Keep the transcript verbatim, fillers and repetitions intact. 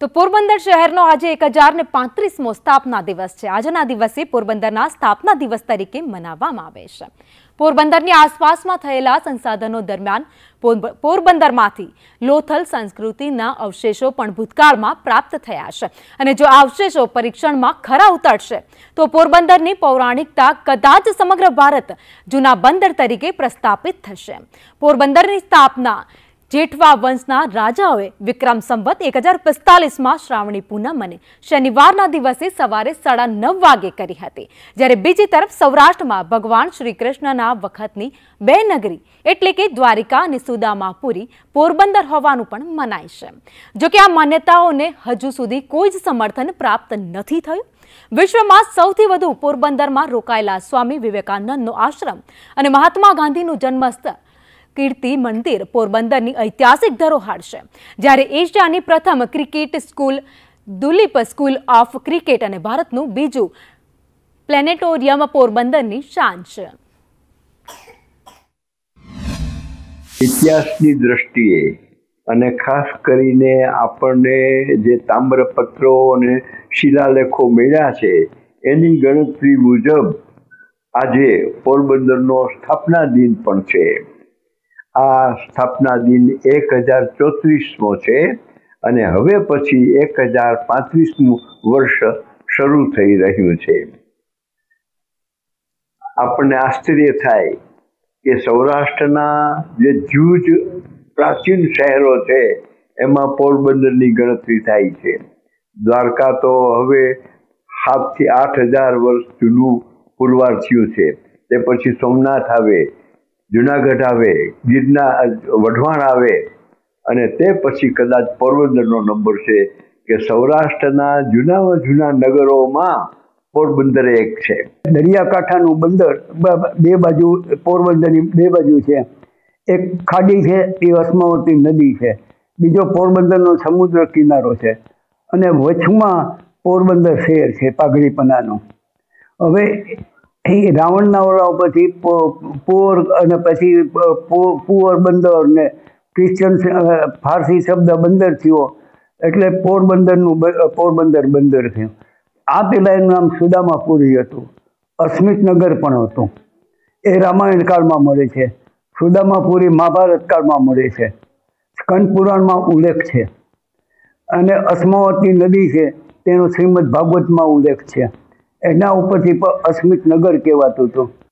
તો પોરબંદર શહેરનો આજે એક હજાર ને પાંત્રીસમો સ્થાપના દિવસ છે। આજના દિવસે પોરબંદરના સ્થાપના દિવસ તરીકે મનાવવામાં આવે છે। પોરબંદરની આસપાસમાં થયેલા સંસાધનો દરમિયાન પોરબંદરમાંથી લોથલ સંસ્કૃતિના અવશેષો પણ ભૂતકાળમાં પ્રાપ્ત થયા છે અને જો આ અવશેષો પરીક્ષણમાં ખરા ઉતરશે તો પોરબંદરની પૌરાણિકતા કદાચ સમગ્ર ભારત જૂના બંદર તરીકે પ્રસ્થાપિત થશે। પોરબંદરની સ્થાપના જેઠવા વંશના રાજાઓએ વિક્રમ સંવત એક હજાર પિસ્તાલીસ માં શ્રાવણી પૂનમ અને શનિવારના દિવસે સવારે સાડા નવ વાગે કરી હતી, જ્યારે બીજી તરફ સૌરાષ્ટ્રમાં ભગવાન શ્રી કૃષ્ણના વખતની બે નગરી એટલે કે દ્વારિકા અને સુદામાપુરી પોરબંદર હોવાનું પણ મનાય છે। જો કે આ માન્યતાઓને હજુ સુધી કોઈ જ સમર્થન પ્રાપ્ત નથી થયું। વિશ્વમાં સૌથી વધુ પોરબંદરમાં રોકાયેલા સ્વામી વિવેકાનંદનો આશ્રમ અને મહાત્મા ગાંધીનું જન્મસ્થળ કીર્તિ મંદિર પોરબંદરની ઐતિહાસિક ધરોહર છે, જ્યારે એશિયાની પ્રથમ cricket school Duleep school of cricket અને ભારતનું બીજું પ્લેનેટોરિયમ પોરબંદરની શાન છે। ઇતિહાસની દ્રષ્ટિએ અને ખાસ કરીને આપણને જે તામ્રપત્રો અને શિલાલેખો મળ્યા છે એની ગણતરી મુજબ આજે પોરબંદરનો સ્થાપના દિન પણ છે। આ સ્થાપના દિન એક હજાર ચોત્રીસમો છે અને હવે પછી એક હજાર પાંત્રીસમું વર્ષ શરૂ થઈ રહ્યું છે। આપણને આશ્ચર્ય થાય કે સૌરાષ્ટ્રના જે જૂજ પ્રાચીન શહેરો છે એમાં પોરબંદરની ગણતરી થાય છે। દ્વારકા તો હવે સાતથી આઠ હજાર વર્ષ જૂનું પુરવાર થયું છે। તે પછી સોમનાથ આવે, જુનાગઢ આવે, ગિરનાર વઢવાણ આવે અને તે પછી કદાચ પોરબંદરનો નંબર છે કે સૌરાષ્ટ્રના જૂનામાં જૂના નગરોમાં પોરબંદર એક છે। દરિયાકાંઠાનું બંદર બે બાજુ પોરબંદરની બે બાજુ છે। એક ખાડી છે એ અસ્માવતી નદી છે, બીજો પોરબંદરનો સમુદ્ર કિનારો છે અને વચમાં પોરબંદર શહેર છે પાઘડીપનાનું। હવે એ રાવણના ઓલા પછી પોર અને પછી પુઅર બંદર ને ક્રિશ્ચન ફારસી શબ્દ બંદર થયો એટલે પોરબંદરનું પોરબંદર બંદર થયું। આ પેલા એનું નામ સુદામાપુરી હતું, અસ્મિતનગર પણ હતું, એ રામાયણ કાળમાં મળે છે। સુદામાપુરી મહાભારત કાળમાં મળે છે, સ્કંદ પુરાણમાં ઉલ્લેખ છે અને અસ્માવતી નદી છે તેનો શ્રીમદ ભાગવતમાં ઉલ્લેખ છે। એના ઉપરથી અસ્મિતનગર કહેવાતું હતું।